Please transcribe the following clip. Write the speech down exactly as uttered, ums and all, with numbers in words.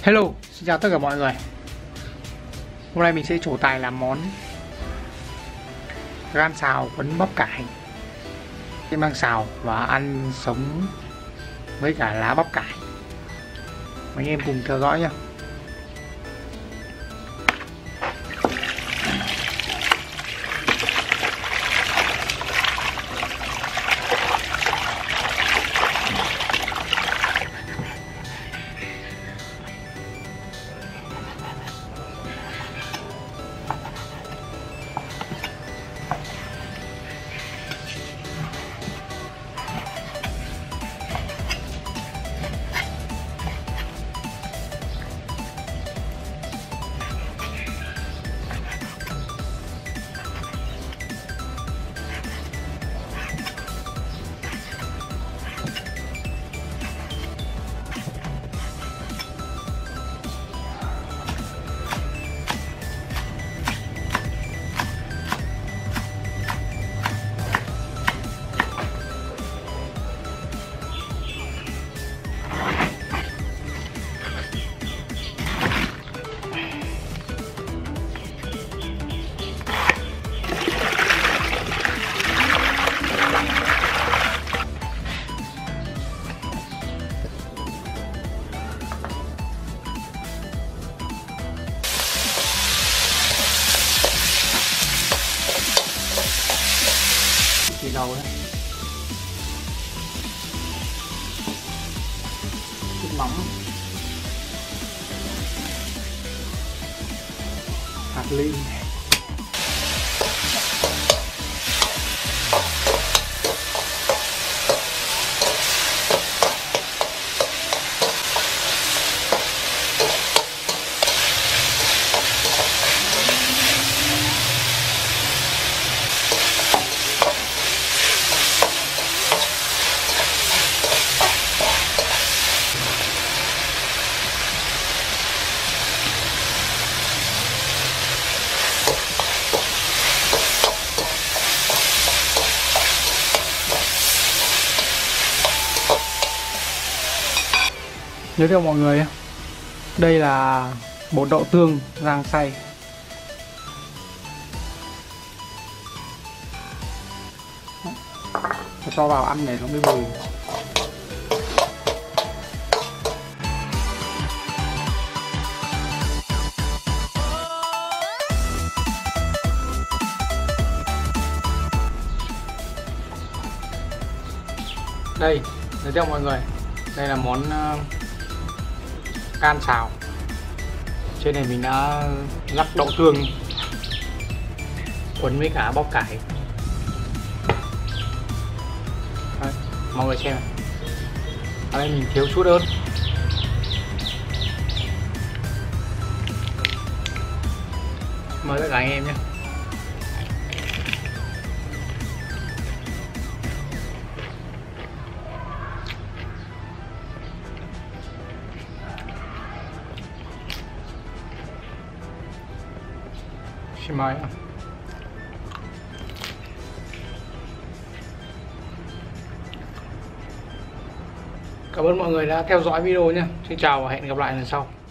Hello, xin chào tất cả mọi người. Hôm nay mình sẽ trổ tài làm món gan xào cuốn bắp cải. Sẽ mang xào và ăn sống với cả lá bắp cải. Mấy anh em cùng theo dõi nhé. Thì đầu đấy, chút mắm, hạt lim, giới thiệu mọi người, đây là bột đậu tương rang xay. Cho vào ăn để nó mới bùi. Đây, giới thiệu mọi người, đây là món uh, gan xào. Trên này mình đã rắc đậu tương cuốn với cả bắp cải. Đây, mọi người xem. Ở đây mình thiếu chút ớt. Mời tất cả anh em nhé. Xin mời. Cảm ơn mọi người đã theo dõi video nhé. Xin chào và hẹn gặp lại lần sau.